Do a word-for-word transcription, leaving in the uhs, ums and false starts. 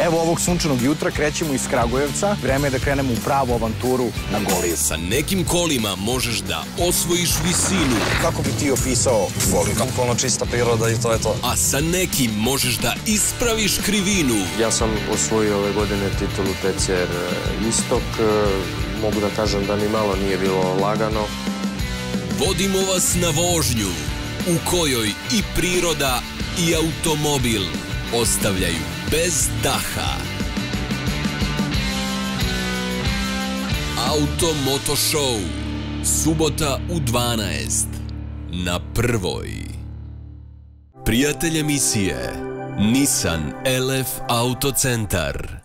Evo ovog sunčanog jutra krećemo iz Kragujevca. Vreme je da krenemo u pravu avanturu na Goliju. Sa nekim kolima možeš da osvojiš visinu. Kako bi ti opisao Goliju? Bukvalno čista priroda i to je to. A sa nekim možeš da ispraviš krivinu. Ja sam osvojio ove godine titulu T C R Istok. Mogu da kažem da ni malo nije bilo lagano. Vodimo vas na vožnju u kojoj i priroda i automobil ostavljaju bez daha. Auto Moto Show, subota u dvanaest na Prvoj. Prijatelj emisije Nissan L F Autocentar.